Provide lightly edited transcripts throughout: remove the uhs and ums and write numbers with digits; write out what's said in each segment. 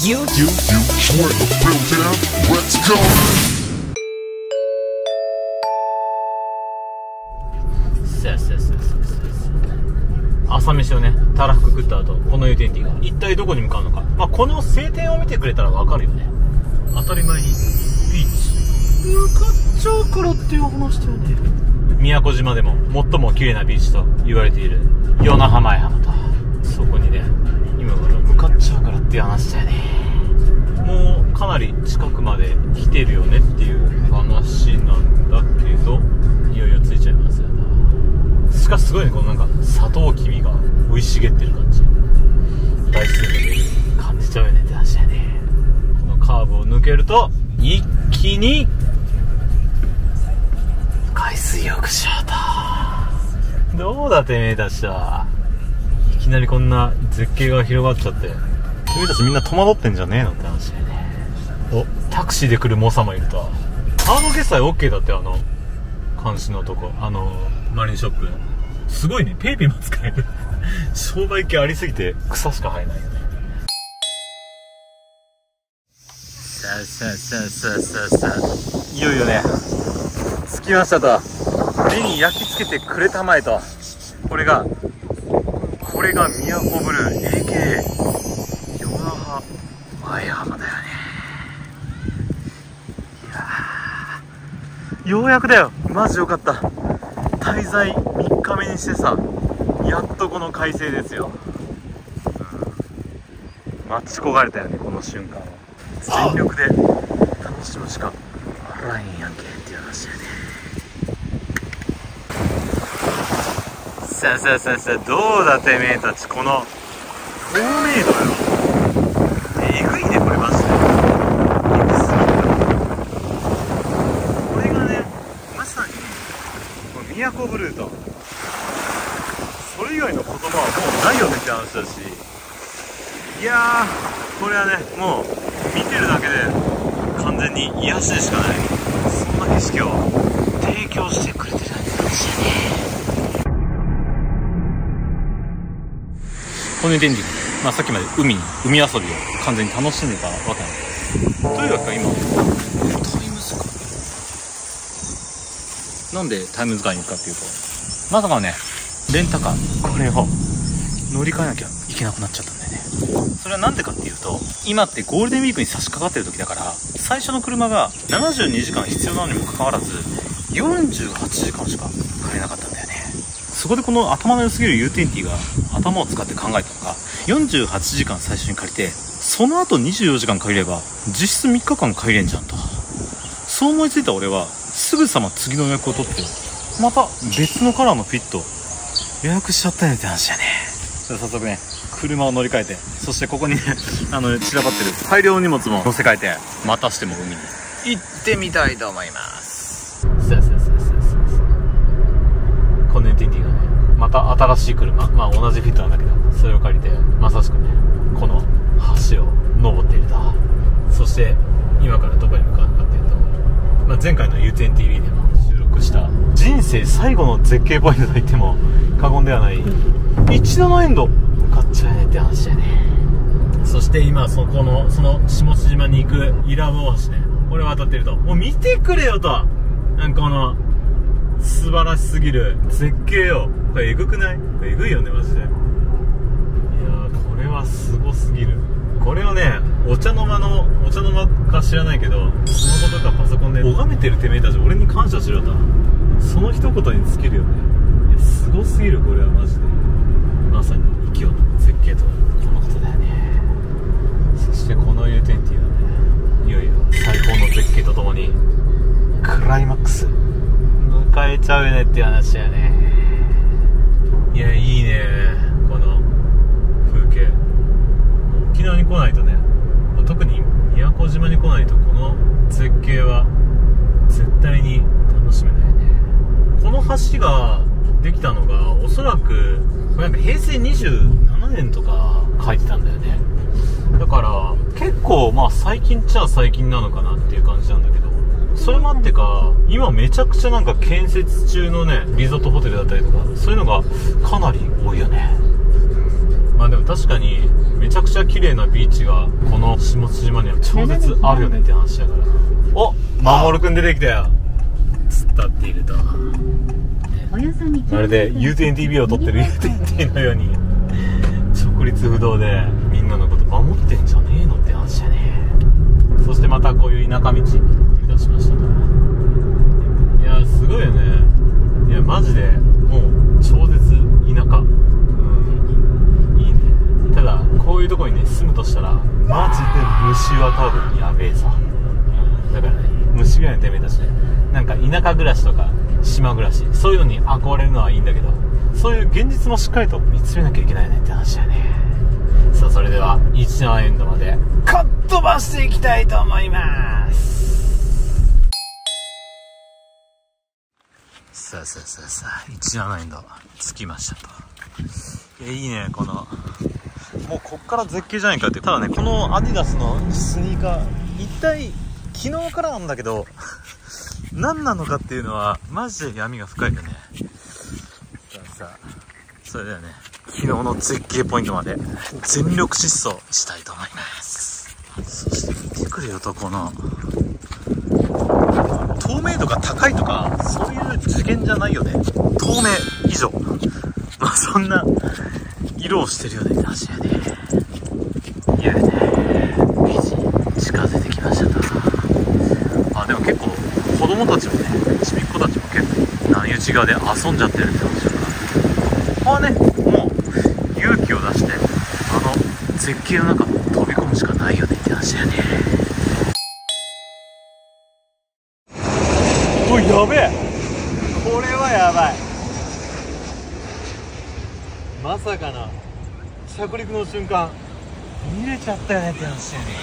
You join the build-down. Let's go. 朝飯をね、たらふく食った後、このユーテンティが一体どこに向かうのか。まあ、この晴天を見てくれたらわかるよね。当たり前にビーチ向かっちゃうからっていう話だよね。宮古島でも最も綺麗なビーチと言われている与那覇前浜と、そこにね、今から向かっちゃうからっていう話だよね。もうかなり近くまで来てるよねっていう話なんだけど、いよいよ着いちゃいますよね。しかしすごいね、このなんかサトウキビが生い茂ってる感じ、大自然の恵み感じちゃうよねって話だよね。このカーブを抜けると一気に海水浴場だ。どうだてめえたちは。いきなりこんな絶景が広がっちゃって、てめえたちみんな戸惑ってんじゃねえのって話だよね。お、タクシーで来る猛者もいると。カード決済 OK だって、監視のとこ、マリンショップすごいね。ペイペイも使える商売系ありすぎて草しか生えないよね。さあいよいよね、着きましたと。目に焼き付けてくれたまえと。これが宮古ブルー AKA 与那覇前浜だよね。いやー、ようやくだよ。マジよかった。滞在3日目にしてさ、やっとこの快晴ですよ。待ち焦がれたよね、この瞬間を。全力で楽しむしかあらへんやんけっていう話だよね。さあどうだてめえたち、この透明度よ。えぐいねこれマジで。これがね、まさに宮古ブルーと、それ以外の言葉はもうないよねって話だし、いやー、これはね、もう見てるだけで完全に癒しでしかない、そんな景色を提供してくれてるって話だね。この電気、さっきまで海遊びを完全に楽しんでたわけなんです。というわけで今タイムズカー、なんでタイムズカーに行くかっていうと、まさかね、レンタカーこれを乗り換えなきゃいけなくなっちゃったんだよね。それはなんでかっていうと、今ってゴールデンウィークに差し掛かってる時だから、最初の車が72時間必要なのにもかかわらず48時間しか借りなかったんだよね。そこでこの頭の良すぎるユーテンティが頭を使って考えたのが、48時間最初に借りて、その後24時間借りれば実質3日間借りれんじゃんと。そう思いついた俺はすぐさま次の予約を取って、また別のカラーのフィット予約しちゃったよって話だね。じゃあ早速ね、車を乗り換えて、そしてここにね散らばってる大量の荷物も乗せ替えて、またしても海に行ってみたいと思います。このユーテンティがね、また新しい車、同じフィットなんだけど、それを借りてまさしくね、この橋を登っていると。そして今からどこに向かうのかっていうと、前回の U10TV でも収録した人生最後の絶景ポイントと言っても過言ではない17エンド向かっちゃえねって話だよね。そして今その下地島に行く伊良部大橋ね、これ渡ってると、もう見てくれよと、なんかこの素晴らしすぎる絶景よ。これエグくない？これエグいよねマジで。いやー、これはすごすぎる。これをね、お茶の間か知らないけど、スマホとかパソコンで拝めてるてめえたち、俺に感謝しろと、その一言に尽きるよね。いや、すごすぎる。これはマジでまさに生きようの絶景とこのことだよね。そしてこの U10T はね、いよいよ最高の絶景とともにクライマックス迎えちゃうよねっていう話だよね。いや、いいねこの風景。沖縄に来ないとね、特に宮古島に来ないとこの絶景は絶対に楽しめないね。この橋ができたのがおそらくこれなんか平成27年とか書いてたんだよね。だから結構最近っちゃ最近なのかなっていう感じなんだけど、それもあってか今めちゃくちゃなんか建設中のねリゾートホテルだったりとか、そういうのがかなり多いよね。でも確かにめちゃくちゃ綺麗なビーチがこの下超絶あるよねって話だから。お、守くん出てきたよ。伝っていると、まるで U10TV を撮ってる U10T のように直立不動でみんなのこと守ってんじゃねえのって話だね。そしてまたこういう田舎道に踏み出しましたと。いやすごいよね。いやマジでもう超絶田舎、いいね。ただこういうとこにね住むとしたらマジで虫は多分やべえさ、だからね虫ぐらいのてめえたちね、なんか田舎暮らしとか島暮らしそういうのに憧れるのはいいんだけど、そういう現実もしっかりと見つめなきゃいけないよねって話だよね。さあそれでは17エンドまでかっ飛ばしていきたいと思います。さあ17エンド着きましたと。いいねこの、もうこっから絶景じゃないかって。ただねこのアディダスのスニーカー一体昨日からなんだけど何なのかっていうのはマジで闇が深いよね。さあそれではね昨日の絶景ポイントまで全力疾走したいと思います。そして見てくれよと、この透明度が高いとかそういう次元じゃないよね。透明以上まあそんな色をしてるよねって話だよね。いやねビーチに近づいてきましたと。あでも結構子供たちもねちびっ子たちも結構波打ち側で遊んじゃってるって話だから、ここはねもう勇気を出して絶景の中飛び込むしかないよねって話だよね。おいやべえ、これはやばい。まさかな着陸の瞬間見れちゃったよねって話だよね。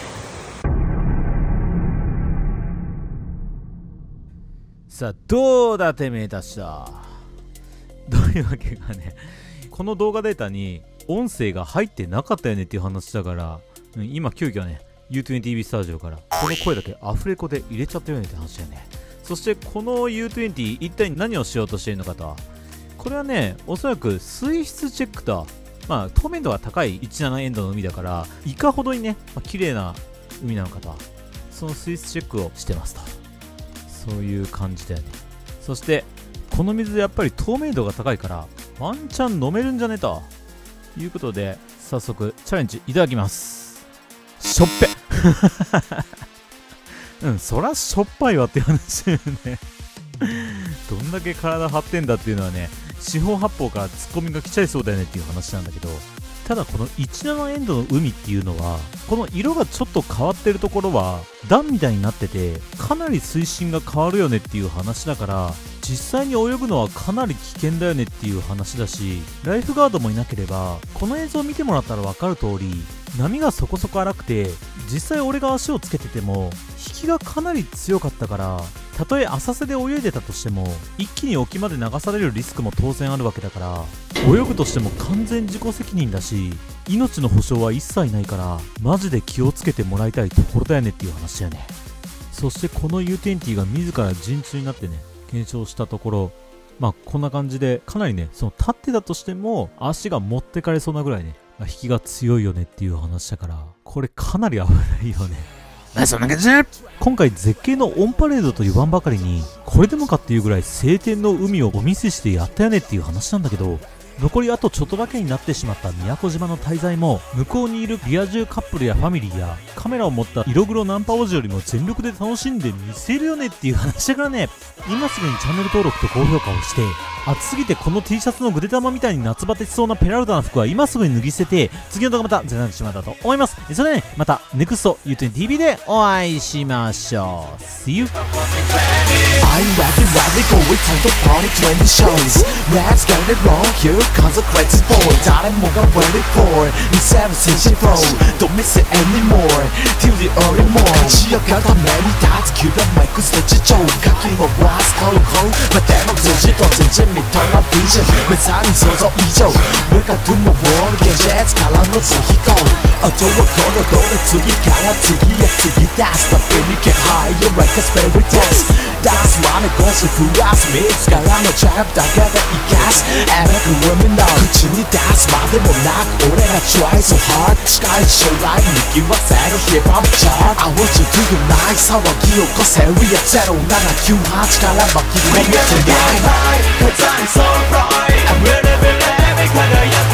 さあどうだてめえたちだ。どういうわけかね、この動画データに音声が入ってなかったよねっていう話だから、今急遽ね U20TV スタジオからこの声だけアフレコで入れちゃったよねって話だよね。そしてこの U20 一体何をしようとしているのかと。これはねおそらく水質チェックと、まあ透明度が高い17エンドの海だからいかほどにね、綺麗な海なのかと、その水質チェックをしてますと、そういう感じだよね。そしてこの水やっぱり透明度が高いからワンチャン飲めるんじゃねということで早速チャレンジいただきます。しょっぺそらしょっぱいわっていう話だよねどんだけ体張ってんだっていうのはね四方八方からツッコミが来ちゃいそうだよねっていう話なんだけど、ただこの17エンドの海っていうのはこの色がちょっと変わってるところは段みたいになっててかなり水深が変わるよねっていう話だから、実際に泳ぐのはかなり危険だよねっていう話だし、ライフガードもいなければこの映像を見てもらったら分かる通り波がそこそこ荒くて、実際俺が足をつけてても引きがかなり強かったから、たとえ浅瀬で泳いでたとしても一気に沖まで流されるリスクも当然あるわけだから、泳ぐとしても完全自己責任だし命の保証は一切ないからマジで気をつけてもらいたいところだよねっていう話だよね。そしてこの U20 が自ら陣中になってね検証したところ、こんな感じでかなりねその立ってたとしても足が持ってかれそうなぐらいね引きが強いよねっていう話だから、これかなり危ないよね。そんな感じ。今回絶景のオンパレードと言わんばかりにこれでもかっていうぐらい晴天の海をお見せしてやったよねっていう話なんだけど、残りあとちょっとだけになってしまった宮古島の滞在も向こうにいるリア充カップルやファミリーやカメラを持った色黒ナンパ王子よりも全力で楽しんでみせるよねっていう話だからね、今すぐにチャンネル登録と高評価をして、暑すぎてこの T シャツのぐで玉みたいに夏バテしそうなペラルダな服は今すぐに脱ぎ捨てて次の動画また全然しまったと思います。それではねまた NEXT U20TV でお会いしましょう。 See you。 I'm rapping loudly going time to party 20 shows. Let's get it wrong, here comes a crazy boy. 다른 뭔가 ready for 이 세븐 flow. Don't miss it anymore till the early morning. 지역가다 매일 다 지키던 마이크 스테이지 좀 가긴 뭐 was calling home. But that don't change it, don't change it. 미터나 vision 회상이 서서 이죠. 왜가 두모 모르게 jazz 갈라놓고 히고. 어두워 걸어 노래 두기 가야 두기에 두기. That's the thing you get higher like a spirit dance. That's why I'm going to fly. Mix 갈라놓고 잘 다가가 이 gas. Everywhere me now口に出すまでもなく俺ら try so hard 近い将来右はゼロ Hip Hop Chart I want you to unite 騒ぎ起こせ We are 0798から巻き込めてない Cause I'm so bright I'm really believing 輝く